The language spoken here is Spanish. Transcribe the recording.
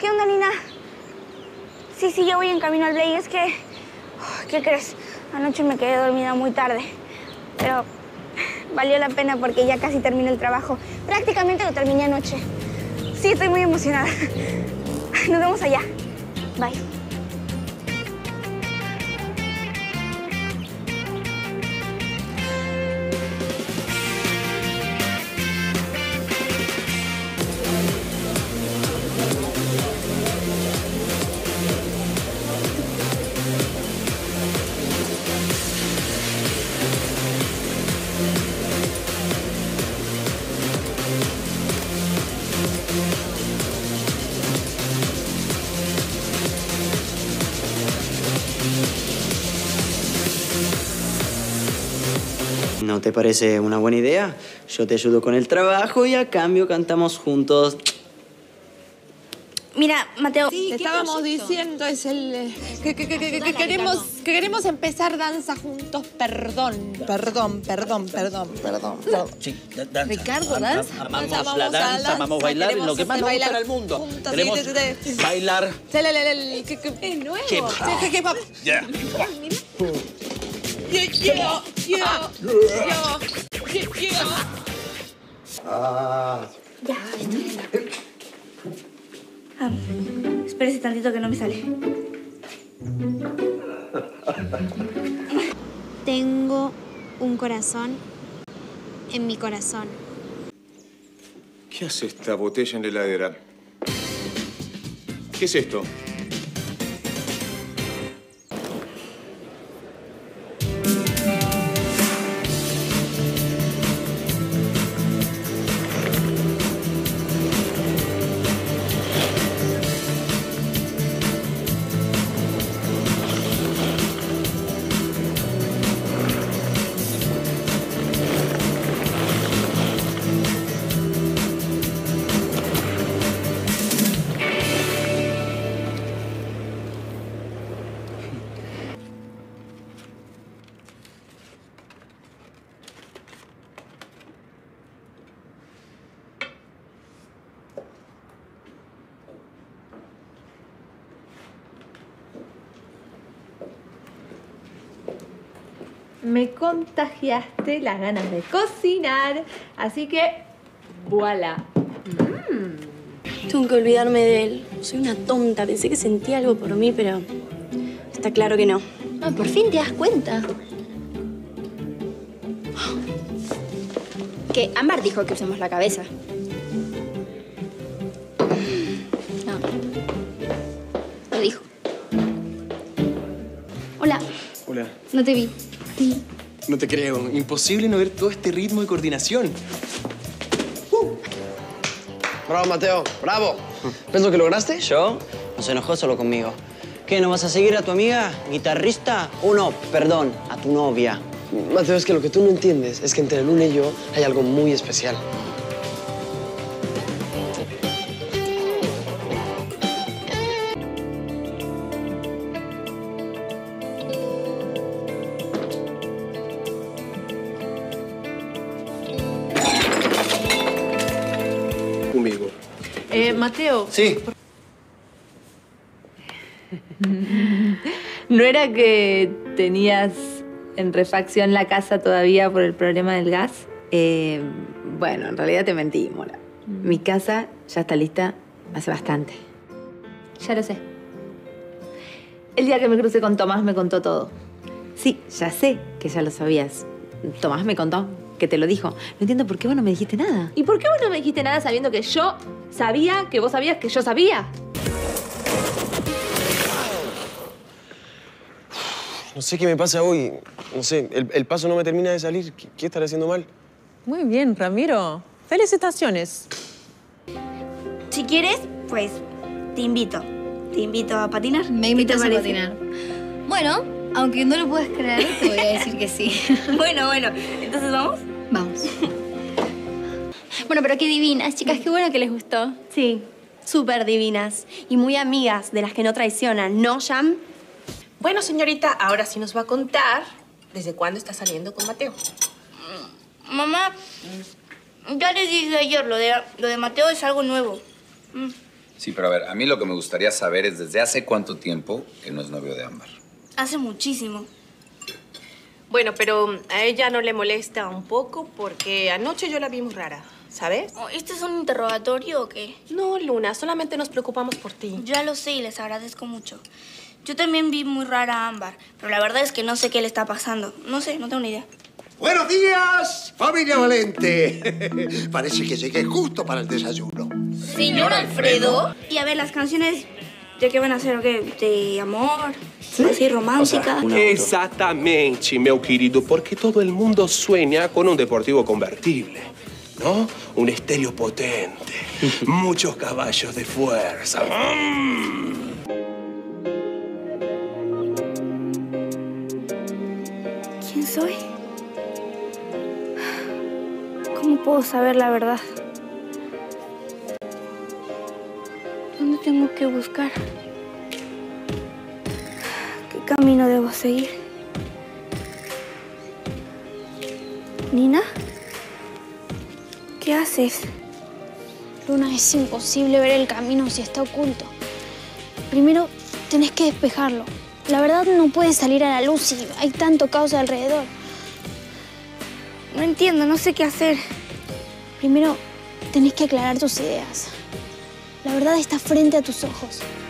¿Qué onda, Nina? Sí, ya voy en camino al Blay. Es que... ¿Qué crees? Anoche me quedé dormida muy tarde. Pero valió la pena porque ya casi terminé el trabajo. Prácticamente lo terminé anoche. Sí, estoy muy emocionada. Nos vemos allá. Bye. ¿No te parece una buena idea? Yo te ayudo con el trabajo y a cambio cantamos juntos. Mira, Mateo... Sí, estábamos diciendo, es el... que queremos empezar danza juntos. Perdón. Sí, Ricardo, danza. Amamos la danza, amamos bailar, lo que más nos gusta en el mundo. Juntas, Queremos bailar. Es nuevo. Hip hop. Yeah. Ya, espérese tantito que no me sale. Tengo un corazón en mi corazón. ¿Qué hace esta botella en la heladera? ¿Qué es esto? Me contagiaste las ganas de cocinar, así que voilà. Tengo que olvidarme de él. Soy una tonta. Pensé que sentía algo por mí, pero está claro que no. Ah, por fin te das cuenta. Que Ámbar dijo que usemos la cabeza. No. Lo dijo. Hola. Hola. No te vi. No te creo. Imposible no ver todo este ritmo y coordinación. Bravo, Mateo. Bravo. ¿Ves lo que lograste? ¿Yo? No se enojó solo conmigo. ¿Qué, no vas a seguir a tu amiga guitarrista? Perdón, a tu novia. Mateo, es que lo que tú no entiendes es que entre Luna y yo hay algo muy especial. Conmigo. Mateo. Sí. ¿No era que tenías en refacción la casa todavía por el problema del gas? Bueno, en realidad te mentí, Mora. Mi casa ya está lista hace bastante. Ya lo sé. El día que me crucé con Tomás me contó todo. Sí, ya sé que ya lo sabías. Tomás me contó que te lo dijo. No entiendo por qué vos no me dijiste nada. ¿Y por qué vos no me dijiste nada sabiendo que yo sabía que vos sabías que yo sabía? No sé qué me pasa hoy. No sé, el paso no me termina de salir. ¿Qué estaré haciendo mal? Muy bien, Ramiro. Felicitaciones. Si quieres, pues te invito. Te invito a patinar. Me invitas a patinar. Bueno, aunque no lo puedas creer, te voy a decir que sí. Bueno. ¿Entonces vamos? Vamos. Bueno, pero qué divinas, chicas. Qué bueno que les gustó. Sí, súper divinas y muy amigas de las que no traicionan, ¿no, Jam? Bueno, señorita, ahora sí nos va a contar desde cuándo está saliendo con Mateo. Mamá, ya les dije ayer, lo de Mateo es algo nuevo. Sí, pero a ver, a mí lo que me gustaría saber es desde hace cuánto tiempo que no es novio de Ámbar. Hace muchísimo. Bueno, pero a ella no le molesta un poco porque anoche yo la vi muy rara, ¿sabes? ¿Este es un interrogatorio o qué? No, Luna, solamente nos preocupamos por ti. Ya lo sé y les agradezco mucho. Yo también vi muy rara a Ámbar, pero la verdad es que no sé qué le está pasando. No sé, no tengo ni idea. ¡Buenos días, familia Valente! Parece que llegué justo para el desayuno. ¿Señor Alfredo? Y a ver, las canciones, ¿de qué van a ser o qué? ¿De amor? ¿Sí? ¿Así romántica? Exactamente, meu querido, porque todo el mundo sueña con un deportivo convertible, ¿no? Un estéreo potente, muchos caballos de fuerza. ¿Quién soy? ¿Cómo puedo saber la verdad? ¿Dónde tengo que buscar? ¿Qué camino debo seguir? ¿Nina? ¿Qué haces? Luna, es imposible ver el camino si está oculto. Primero, tenés que despejarlo. La verdad no puede salir a la luz si hay tanto caos alrededor. No entiendo, no sé qué hacer. Primero, tenés que aclarar tus ideas. La verdad está frente a tus ojos.